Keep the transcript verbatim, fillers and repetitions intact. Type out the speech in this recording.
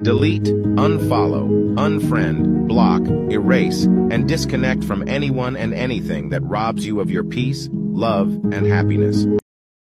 Delete, unfollow, unfriend, block, erase, and disconnect from anyone and anything that robs you of your peace, love, and happiness.